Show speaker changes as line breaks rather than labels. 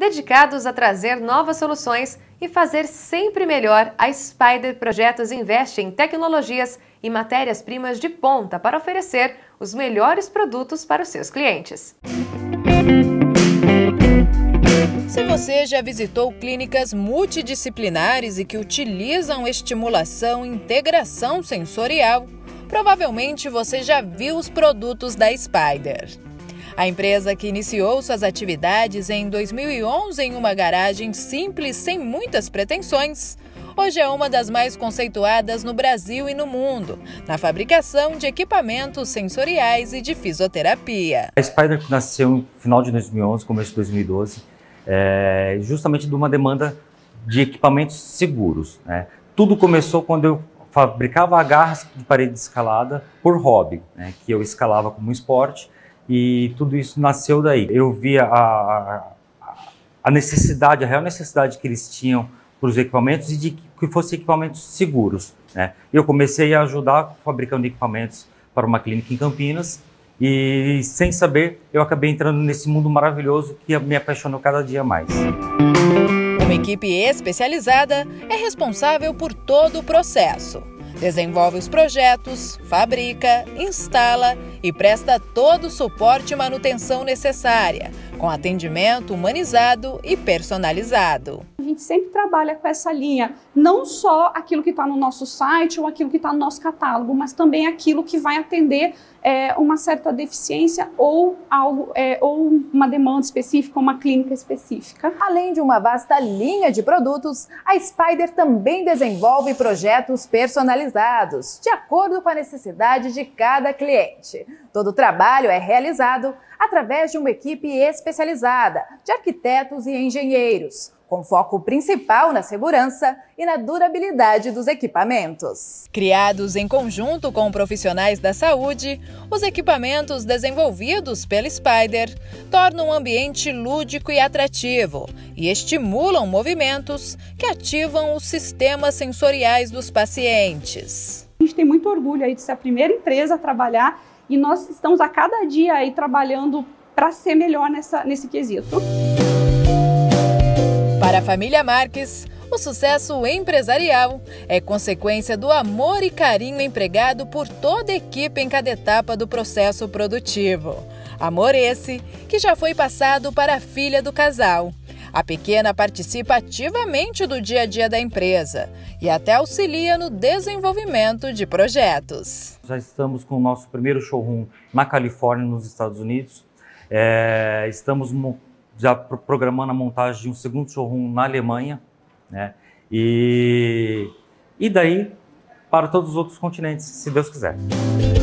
Dedicados a trazer novas soluções e fazer sempre melhor, a Spider Projetos investe em tecnologias e matérias-primas de ponta para oferecer os melhores produtos para os seus clientes.
Se você já visitou clínicas multidisciplinares e que utilizam estimulação e integração sensorial, provavelmente você já viu os produtos da Spider. A empresa, que iniciou suas atividades em 2011 em uma garagem simples sem muitas pretensões, hoje é uma das mais conceituadas no Brasil e no mundo, na fabricação de equipamentos sensoriais e de fisioterapia.
A Spider nasceu no final de 2011, começo de 2012, justamente de uma demanda de equipamentos seguros, né? Tudo começou quando eu fabricava agarras de parede escalada por hobby, né? Que eu escalava como esporte. E tudo isso nasceu daí. Eu via a necessidade, a real necessidade que eles tinham para os equipamentos e de que fossem equipamentos seguros, né? Eu comecei a ajudar fabricando equipamentos para uma clínica em Campinas e, sem saber, eu acabei entrando nesse mundo maravilhoso que me apaixonou cada dia mais.
Uma equipe especializada é responsável por todo o processo. Desenvolve os projetos, fabrica, instala e presta todo o suporte e manutenção necessária, com atendimento humanizado e personalizado.
A gente sempre trabalha com essa linha, não só aquilo que está no nosso site ou aquilo que está no nosso catálogo, mas também aquilo que vai atender uma certa deficiência ou uma demanda específica, uma clínica específica.
Além de uma vasta linha de produtos, a Spider também desenvolve projetos personalizados, de acordo com a necessidade de cada cliente. Todo o trabalho é realizado através de uma equipe especializada de arquitetos e engenheiros, com foco principal na segurança e na durabilidade dos equipamentos.
Criados em conjunto com profissionais da saúde, os equipamentos desenvolvidos pela Spider tornam o ambiente lúdico e atrativo e estimulam movimentos que ativam os sistemas sensoriais dos pacientes.
A gente tem muito orgulho aí de ser a primeira empresa a trabalhar e nós estamos a cada dia aí trabalhando para ser melhor nesse quesito.
Para a família Marques, o sucesso empresarial é consequência do amor e carinho empregado por toda a equipe em cada etapa do processo produtivo. Amor esse que já foi passado para a filha do casal. A pequena participa ativamente do dia a dia da empresa e até auxilia no desenvolvimento de projetos.
Já estamos com o nosso primeiro showroom na Califórnia, nos Estados Unidos. Estamos já programando a montagem de um segundo showroom na Alemanha, né? E daí para todos os outros continentes, se Deus quiser.